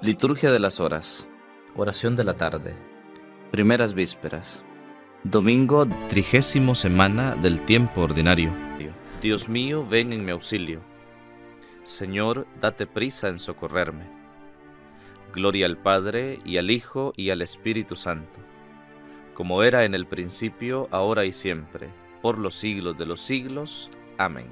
Liturgia de las Horas. Oración de la tarde. Primeras vísperas. Domingo 30ª semana del tiempo ordinario. Dios mío, ven en mi auxilio. Señor, date prisa en socorrerme. Gloria al Padre, y al Hijo, y al Espíritu Santo, como era en el principio, ahora y siempre, por los siglos de los siglos. Amén.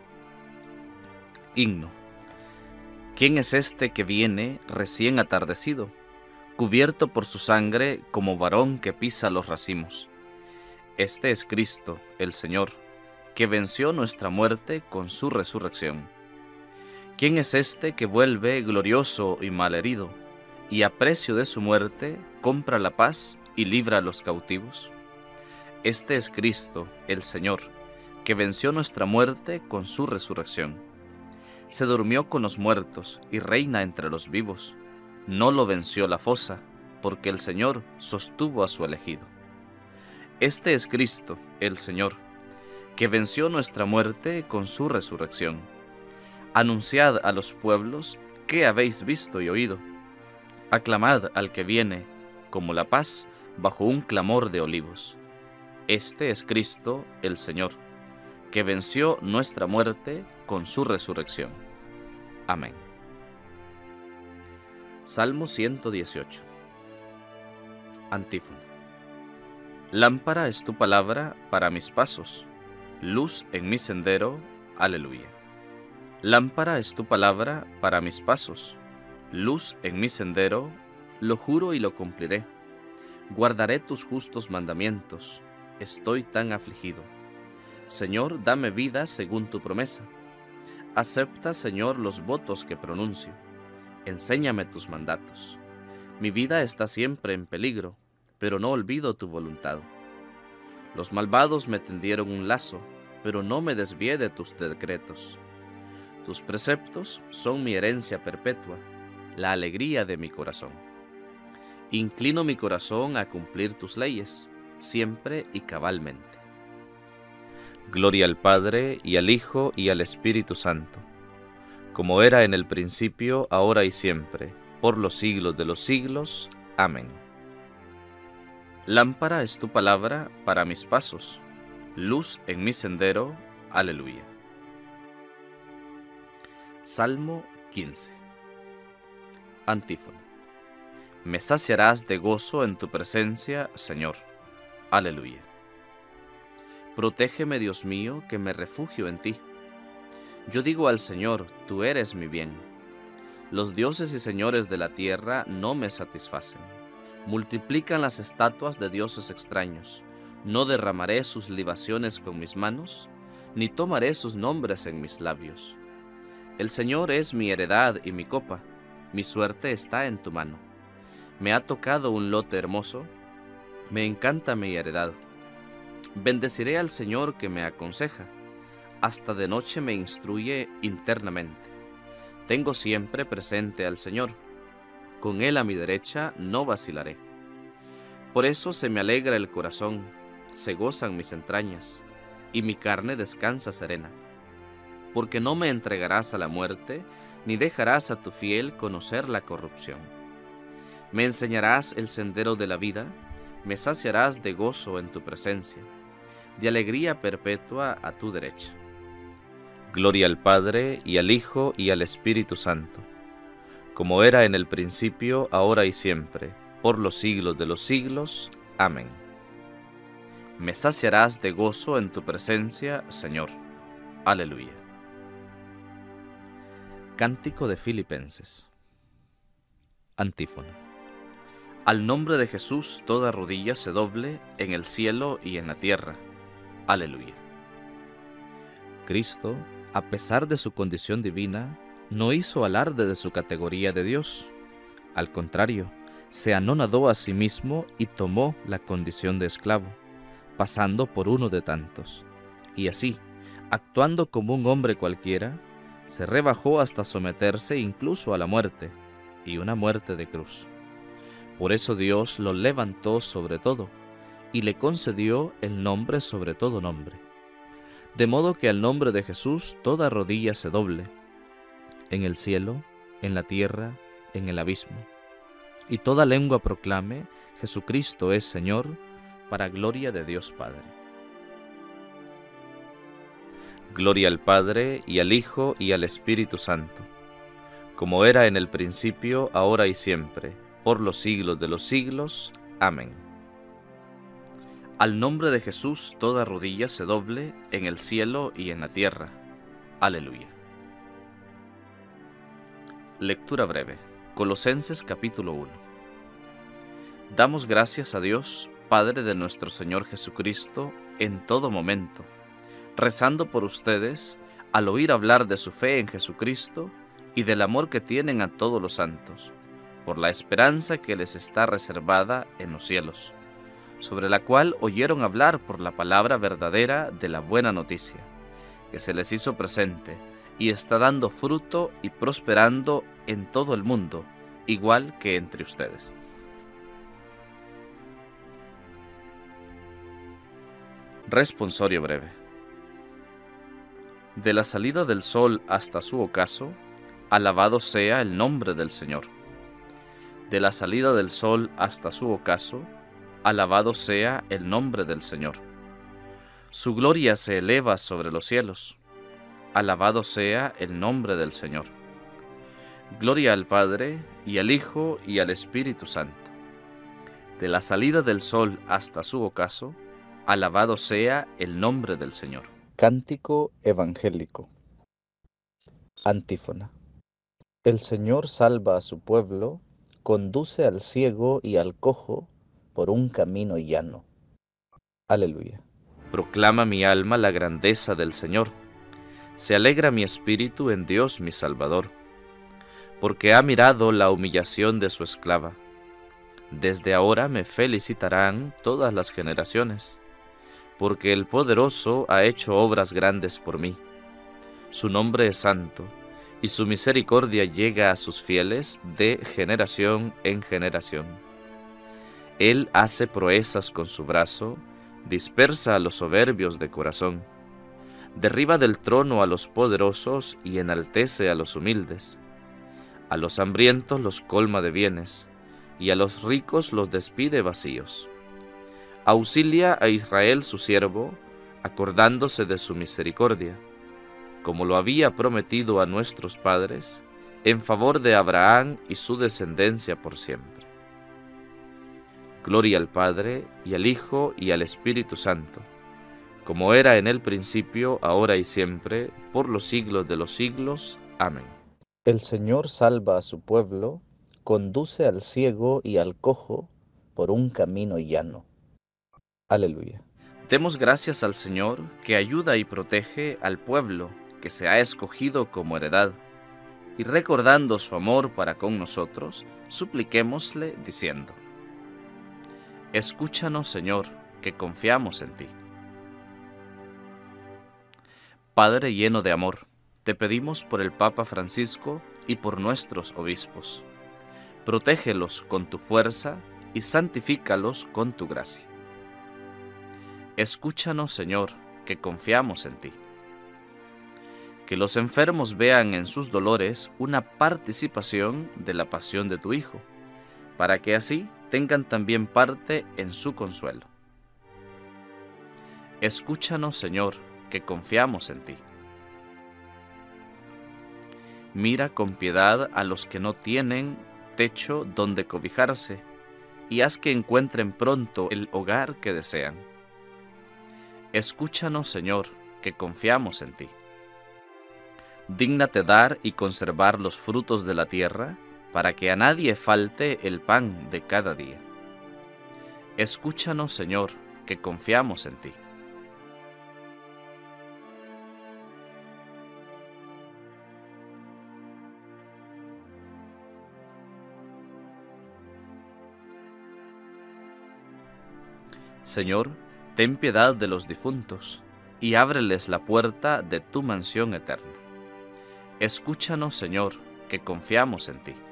Himno. ¿Quién es este que viene recién atardecido, cubierto por su sangre como varón que pisa los racimos? Este es Cristo, el Señor, que venció nuestra muerte con su resurrección. ¿Quién es este que vuelve glorioso y malherido, y a precio de su muerte compra la paz y libra a los cautivos? Este es Cristo, el Señor, que venció nuestra muerte con su resurrección. Se durmió con los muertos y reina entre los vivos. No lo venció la fosa, porque el Señor sostuvo a su elegido. Este es Cristo, el Señor, que venció nuestra muerte con su resurrección. Anunciad a los pueblos qué habéis visto y oído. Aclamad al que viene, como la paz, bajo un clamor de olivos. Este es Cristo, el Señor, que venció nuestra muerte con su resurrección. Amén. Salmo 118. Antífona. Lámpara es tu palabra para mis pasos, luz en mi sendero. Aleluya. Lámpara es tu palabra para mis pasos, luz en mi sendero. Lo juro y lo cumpliré. Guardaré tus justos mandamientos. Estoy tan afligido. Señor, dame vida según tu promesa. Acepta, Señor, los votos que pronuncio. Enséñame tus mandatos. Mi vida está siempre en peligro, pero no olvido tu voluntad. Los malvados me tendieron un lazo, pero no me desvié de tus decretos. Tus preceptos son mi herencia perpetua, la alegría de mi corazón. Inclino mi corazón a cumplir tus leyes, siempre y cabalmente. Gloria al Padre, y al Hijo, y al Espíritu Santo, como era en el principio, ahora y siempre, por los siglos de los siglos. Amén. Lámpara es tu palabra para mis pasos, luz en mi sendero. Aleluya. Salmo 15. Antífona. Me saciarás de gozo en tu presencia, Señor. Aleluya. Protégeme, Dios mío, que me refugio en ti. Yo digo al Señor, tú eres mi bien. Los dioses y señores de la tierra no me satisfacen. Multiplican las estatuas de dioses extraños. No derramaré sus libaciones con mis manos, ni tomaré sus nombres en mis labios. El Señor es mi heredad y mi copa. Mi suerte está en tu mano. Me ha tocado un lote hermoso. Me encanta mi heredad. Bendeciré al Señor que me aconseja. Hasta de noche me instruye internamente. Tengo siempre presente al Señor. Con Él a mi derecha no vacilaré. Por eso se me alegra el corazón, se gozan mis entrañas, y mi carne descansa serena. Porque no me entregarás a la muerte, ni dejarás a tu fiel conocer la corrupción. Me enseñarás el sendero de la vida, me saciarás de gozo en tu presencia, de alegría perpetua a tu derecha. Gloria al Padre, y al Hijo, y al Espíritu Santo, como era en el principio, ahora y siempre, por los siglos de los siglos. Amén. Me saciarás de gozo en tu presencia, Señor. Aleluya. Cántico de Filipenses. Antífona. Al nombre de Jesús toda rodilla se doble en el cielo y en la tierra. Aleluya. Cristo, a pesar de su condición divina, no hizo alarde de su categoría de Dios. Al contrario, se anonadó a sí mismo y tomó la condición de esclavo, pasando por uno de tantos. Y así, actuando como un hombre cualquiera, se rebajó hasta someterse incluso a la muerte, y una muerte de cruz. Por eso Dios lo levantó sobre todo, y le concedió el nombre sobre todo nombre. De modo que al nombre de Jesús toda rodilla se doble, en el cielo, en la tierra en el abismo. Y toda lengua proclame: Jesucristo es Señor, para gloria de Dios Padre. Gloria al Padre, y al Hijo, y al Espíritu Santo, como era en el principio, ahora y siempre, por los siglos de los siglos. Amén. Al nombre de Jesús toda rodilla se doble, en el cielo y en la tierra. Aleluya. Lectura breve. Colosenses capítulo 1. Damos gracias a Dios, Padre de nuestro Señor Jesucristo, en todo momento, rezando por ustedes, al oír hablar de su fe en Jesucristo y del amor que tienen a todos los santos, por la esperanza que les está reservada en los cielos, sobre la cual oyeron hablar por la palabra verdadera de la buena noticia, que se les hizo presente y está dando fruto y prosperando en todo el mundo, igual que entre ustedes. Responsorio breve. De la salida del sol hasta su ocaso, alabado sea el nombre del Señor. De la salida del sol hasta su ocaso, alabado sea el nombre del Señor. Su gloria se eleva sobre los cielos. Alabado sea el nombre del Señor. Gloria al Padre, y al Hijo, y al Espíritu Santo. De la salida del sol hasta su ocaso, alabado sea el nombre del Señor. Cántico evangélico. Antífona. El Señor salva a su pueblo, conduce al ciego y al cojo por un camino llano. Aleluya. Proclama mi alma la grandeza del Señor. Se alegra mi espíritu en Dios mi Salvador, porque ha mirado la humillación de su esclava. Desde ahora me felicitarán todas las generaciones, porque el Poderoso ha hecho obras grandes por mí. Su nombre es santo, y su misericordia llega a sus fieles de generación en generación. Él hace proezas con su brazo, dispersa a los soberbios de corazón, derriba del trono a los poderosos y enaltece a los humildes. A los hambrientos los colma de bienes, y a los ricos los despide vacíos. Auxilia a Israel su siervo, acordándose de su misericordia, como lo había prometido a nuestros padres, en favor de Abraham y su descendencia por siempre. Gloria al Padre, y al Hijo, y al Espíritu Santo, como era en el principio, ahora y siempre, por los siglos de los siglos. Amén. El Señor salva a su pueblo, conduce al ciego y al cojo por un camino llano. Aleluya. Demos gracias al Señor, que ayuda y protege al pueblo que se ha escogido como heredad, y recordando su amor para con nosotros, supliquémosle diciendo: Escúchanos, Señor, que confiamos en ti. Padre lleno de amor, te pedimos por el Papa Francisco y por nuestros obispos. Protégelos con tu fuerza y santifícalos con tu gracia. Escúchanos, Señor, que confiamos en ti. Que los enfermos vean en sus dolores una participación de la pasión de tu Hijo, para que así tengan también parte en su consuelo. Escúchanos, Señor, que confiamos en ti. Mira con piedad a los que no tienen techo donde cobijarse, y haz que encuentren pronto el hogar que desean. Escúchanos, Señor, que confiamos en ti. Dígnate dar y conservar los frutos de la tierra, para que a nadie falte el pan de cada día. Escúchanos, Señor, que confiamos en ti. Señor, ten piedad de los difuntos, y ábreles la puerta de tu mansión eterna. Escúchanos, Señor, que confiamos en ti.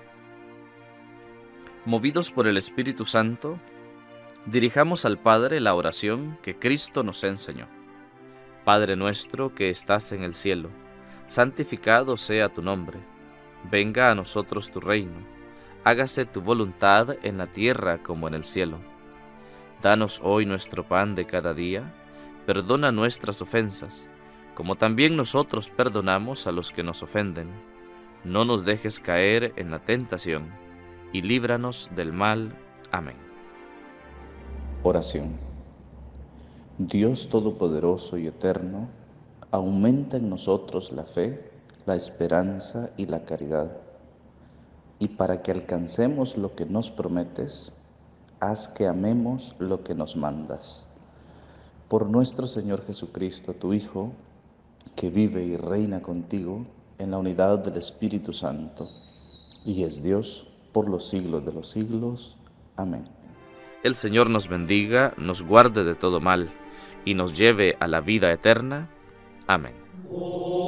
Movidos por el Espíritu Santo, dirijamos al Padre la oración que Cristo nos enseñó. Padre nuestro que estás en el cielo, santificado sea tu nombre. Venga a nosotros tu reino, hágase tu voluntad en la tierra como en el cielo. Danos hoy nuestro pan de cada día, perdona nuestras ofensas, como también nosotros perdonamos a los que nos ofenden. No nos dejes caer en la tentación, y líbranos del mal. Amén. Oración. Dios Todopoderoso y Eterno, aumenta en nosotros la fe, la esperanza y la caridad. Y para que alcancemos lo que nos prometes, haz que amemos lo que nos mandas. Por nuestro Señor Jesucristo, tu Hijo, que vive y reina contigo en la unidad del Espíritu Santo, y es Dios por los siglos de los siglos. Amén. El Señor nos bendiga, nos guarde de todo mal, y nos lleve a la vida eterna. Amén.